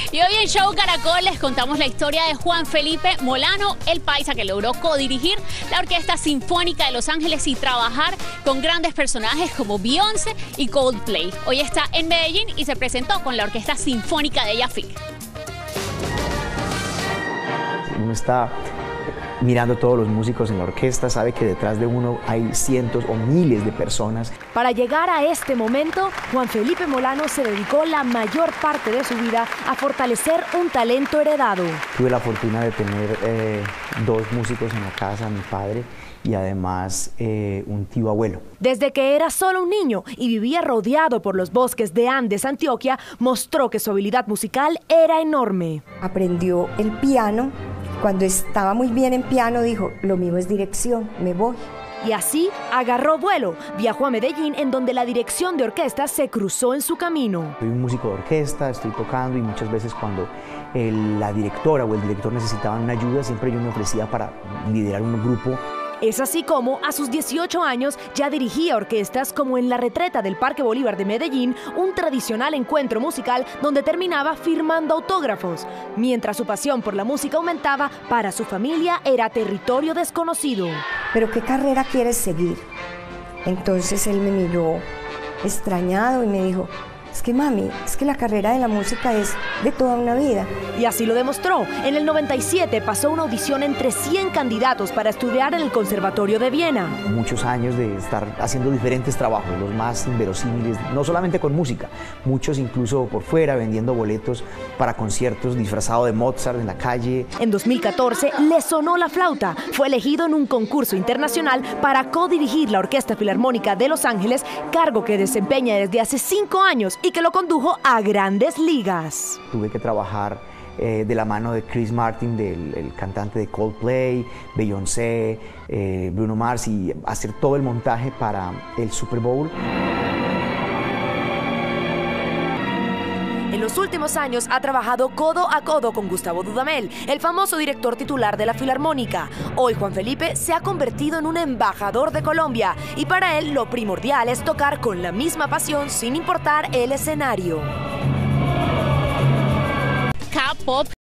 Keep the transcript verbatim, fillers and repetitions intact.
Y hoy en Show Caracol les contamos la historia de Juan Felipe Molano, el paisa que logró codirigir la Orquesta Sinfónica de Los Ángeles y trabajar con grandes personajes como Beyoncé y Coldplay. Hoy está en Medellín y se presentó con la Orquesta Sinfónica de Yafic. Uno está mirando todos los músicos en la orquesta, sabe que detrás de uno hay cientos o miles de personas. Para llegar a este momento, Juan Felipe Molano se dedicó la mayor parte de su vida a fortalecer un talento heredado. Tuve la fortuna de tener eh, dos músicos en la casa, mi padre y además eh, un tío abuelo. Desde que era solo un niño y vivía rodeado por los bosques de Andes, Antioquia, mostró que su habilidad musical era enorme. Aprendió el piano. Cuando estaba muy bien en piano, dijo, lo mío es dirección, me voy. Y así agarró vuelo, viajó a Medellín, en donde la dirección de orquesta se cruzó en su camino. Soy un músico de orquesta, estoy tocando y muchas veces cuando el, la directora o el director necesitaban una ayuda, siempre yo me ofrecía para liderar un grupo. Es así como, a sus dieciocho años, ya dirigía orquestas como en La Retreta del Parque Bolívar de Medellín, un tradicional encuentro musical donde terminaba firmando autógrafos. Mientras su pasión por la música aumentaba, para su familia era territorio desconocido. ¿Pero qué carrera quieres seguir? Entonces él me miró extrañado y me dijo, es que mami, es que la carrera de la música es de toda una vida. Y así lo demostró. En el noventa y siete pasó una audición entre cien candidatos para estudiar en el Conservatorio de Viena. Muchos años de estar haciendo diferentes trabajos, los más inverosímiles, no solamente con música, muchos incluso por fuera, vendiendo boletos para conciertos, disfrazado de Mozart en la calle. En dos mil catorce le sonó la flauta. Fue elegido en un concurso internacional para codirigir la Orquesta Filarmónica de Los Ángeles, cargo que desempeña desde hace cinco años y que lo condujo a grandes ligas. Tuve que trabajar eh, de la mano de Chris Martin, del el cantante de Coldplay, Beyoncé, eh, Bruno Mars, y hacer todo el montaje para el Super Bowl. En los últimos años ha trabajado codo a codo con Gustavo Dudamel, el famoso director titular de la Filarmónica. Hoy Juan Felipe se ha convertido en un embajador de Colombia y para él lo primordial es tocar con la misma pasión sin importar el escenario. K-pop